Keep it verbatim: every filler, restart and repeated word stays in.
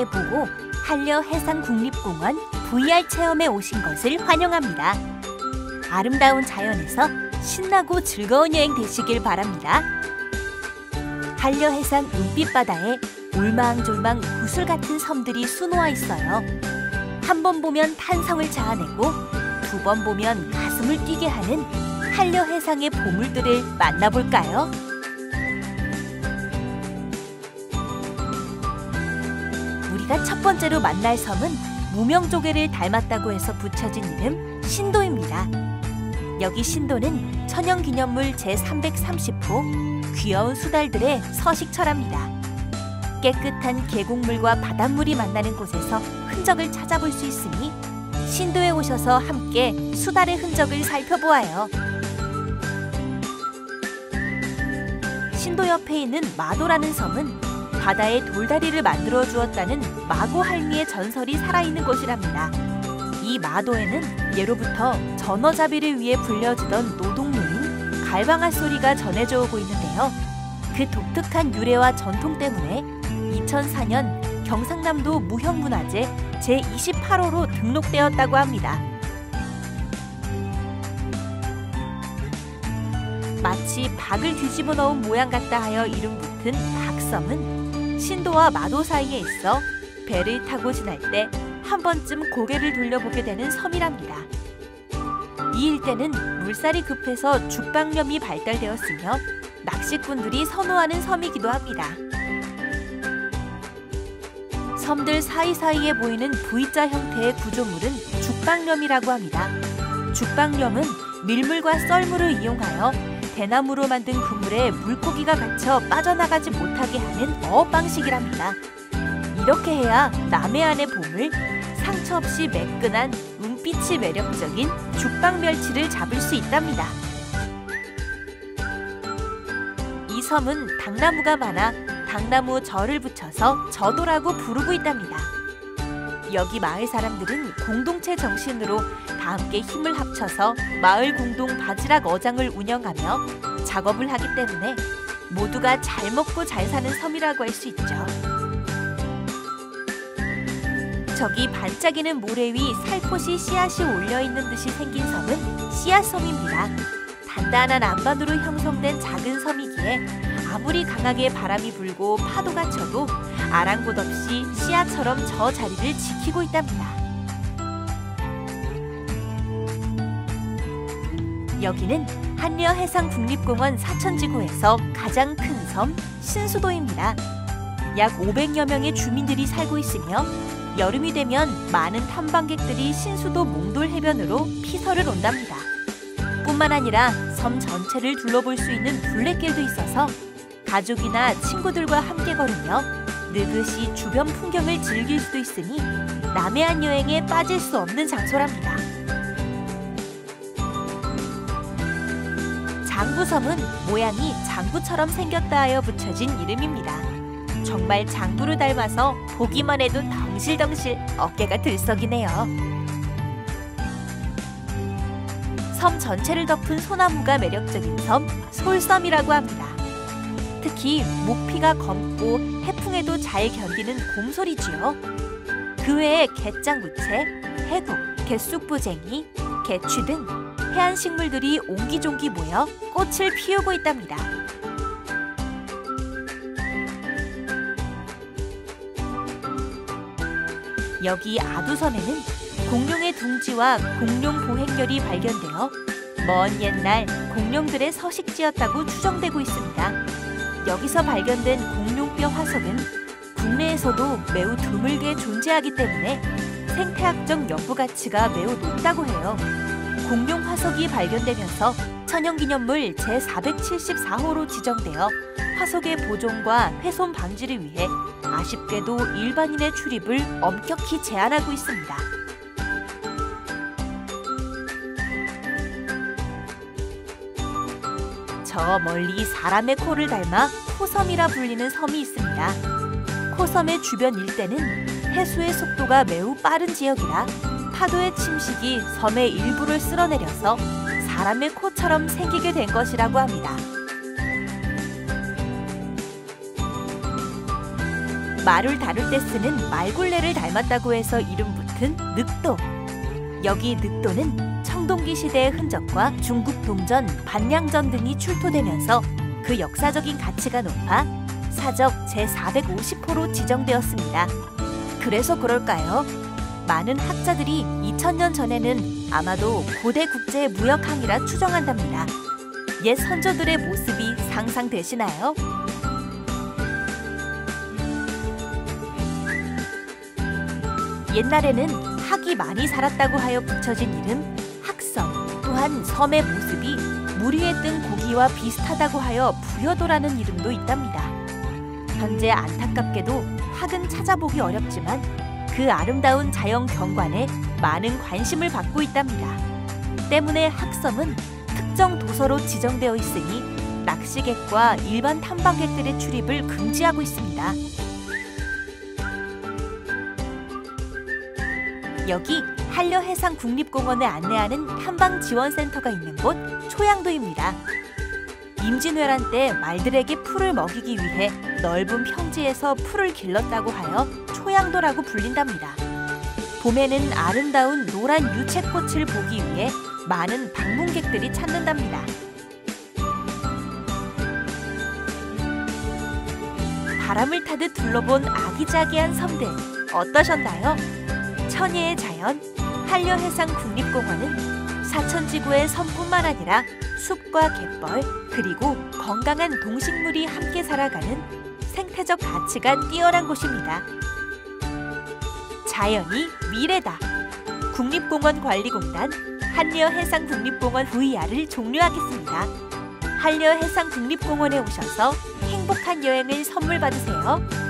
보고 한려해상국립공원 브이알 체험에 오신 것을 환영합니다. 아름다운 자연에서 신나고 즐거운 여행 되시길 바랍니다. 한려해상 은빛바다에 울망졸망 구슬 같은 섬들이 수놓아 있어요. 한 번 보면 탄성을 자아내고 두 번 보면 가슴을 뛰게 하는 한려해상의 보물들을 만나볼까요? 우리가 첫 번째로 만날 섬은 무명조개를 닮았다고 해서 붙여진 이름 신도입니다. 여기 신도는 천연기념물 제삼백삼십 호 귀여운 수달들의 서식처랍니다. 깨끗한 계곡물과 바닷물이 만나는 곳에서 흔적을 찾아볼 수 있으니 신도에 오셔서 함께 수달의 흔적을 살펴보아요. 신도 옆에 있는 마도라는 섬은 바다에 돌다리를 만들어 주었다는 마고 할미의 전설이 살아있는 곳이랍니다. 이 마도에는 예로부터 전어잡이를 위해 불려지던 노동요인 갈방아 소리가 전해져 오고 있는데요. 그 독특한 유래와 전통 때문에 이천사 년 경상남도 무형문화재 제이십팔 호로 등록되었다고 합니다. 마치 박을 뒤집어 넣은 모양 같다 하여 이름 붙은 박섬은 신도와 마도 사이에 있어 배를 타고 지날 때 한 번쯤 고개를 돌려보게 되는 섬이랍니다. 이 일대는 물살이 급해서 죽방염이 발달되었으며 낚시꾼들이 선호하는 섬이기도 합니다. 섬들 사이사이에 보이는 브이자 형태의 구조물은 죽방염이라고 합니다. 죽방염은 밀물과 썰물을 이용하여 대나무로 만든 그물에 물고기가 갇혀 빠져나가지 못하게 하는 어업 방식이랍니다. 이렇게 해야 남해안의 보물, 상처 없이 매끈한 은빛이 매력적인 죽방멸치를 잡을 수 있답니다. 이 섬은 당나무가 많아 당나무 절을 붙여서 저도라고 부르고 있답니다. 여기 마을 사람들은 공동체 정신으로 다 함께 힘을 합쳐서 마을 공동 바지락 어장을 운영하며 작업을 하기 때문에 모두가 잘 먹고 잘 사는 섬이라고 할 수 있죠. 저기 반짝이는 모래 위 살포시 씨앗이 올려있는 듯이 생긴 섬은 씨앗섬입니다. 단단한 안반으로 형성된 작은 섬이기에 아무리 강하게 바람이 불고 파도가 쳐도 아랑곳 없이 씨앗처럼 저 자리를 지키고 있답니다. 여기는 한려해상국립공원 사천지구에서 가장 큰 섬 신수도입니다. 약 오백여 명의 주민들이 살고 있으며 여름이 되면 많은 탐방객들이 신수도 몽돌 해변으로 피서를 온답니다. 뿐만 아니라 섬 전체를 둘러볼 수 있는 둘레길도 있어서 가족이나 친구들과 함께 걸으며 느긋이 주변 풍경을 즐길 수도 있으니 남해안 여행에 빠질 수 없는 장소랍니다. 장부섬은 모양이 장부처럼 생겼다 하여 붙여진 이름입니다. 정말 장부를 닮아서 보기만 해도 덩실덩실 어깨가 들썩이네요. 섬 전체를 덮은 소나무가 매력적인 섬 솔섬이라고 합니다. 특히 목피가 검고 해풍에도 잘 견디는 곰소리지요. 그 외에 갯장구채, 해국, 갯쑥부쟁이, 개취 등 해안식물들이 옹기종기 모여 꽃을 피우고 있답니다. 여기 아두섬에는 공룡의 둥지와 공룡 보행결이 발견되어 먼 옛날 공룡들의 서식지였다고 추정되고 있습니다. 여기서 발견된 공룡뼈 화석은 국내에서도 매우 드물게 존재하기 때문에 생태학적 연구 가치가 매우 높다고 해요. 공룡 화석이 발견되면서 천연기념물 제사백칠십사 호로 지정되어 화석의 보존과 훼손 방지를 위해 아쉽게도 일반인의 출입을 엄격히 제한하고 있습니다. 저 멀리 사람의 코를 닮아 코섬이라 불리는 섬이 있습니다. 코섬의 주변 일대는 해수의 속도가 매우 빠른 지역이라 파도의 침식이 섬의 일부를 쓸어내려서 사람의 코처럼 생기게 된 것이라고 합니다. 말을 다룰 때 쓰는 말굴레를 닮았다고 해서 이름 붙은 늑도. 여기 늑도는 청동기 시대의 흔적과 중국 동전, 반량전 등이 출토되면서 그 역사적인 가치가 높아 사적 제사백오십 호로 지정되었습니다. 그래서 그럴까요? 많은 학자들이 이천 년 전에는 아마도 고대 국제 무역항이라 추정한답니다. 옛 선조들의 모습이 상상되시나요? 옛날에는 학이 많이 살았다고 하여 붙여진 이름 학섬. 또한 섬의 모습이 물 위에 뜬 고기와 비슷하다고 하여 부여도라는 이름도 있답니다. 현재 안타깝게도 학은 찾아보기 어렵지만 그 아름다운 자연 경관에 많은 관심을 받고 있답니다. 때문에 학섬은 특정 도서로 지정되어 있으니 낚시객과 일반 탐방객들의 출입을 금지하고 있습니다. 여기 한려해상국립공원을 안내하는 탐방지원센터가 있는 곳 초양도입니다. 임진왜란 때 말들에게 풀을 먹이기 위해 넓은 평지에서 풀을 길렀다고 하여 초양도라고 불린답니다. 봄에는 아름다운 노란 유채꽃을 보기 위해 많은 방문객들이 찾는답니다. 바람을 타듯 둘러본 아기자기한 섬들 어떠셨나요? 천혜의 자연, 한려해상국립공원은 사천지구의 섬뿐만 아니라 숲과 갯벌, 그리고 건강한 동식물이 함께 살아가는 생태적 가치가 뛰어난 곳입니다. 자연이 미래다. 국립공원관리공단 한려해상국립공원 브이알을 종료하겠습니다. 한려해상국립공원에 오셔서 행복한 여행을 선물 받으세요.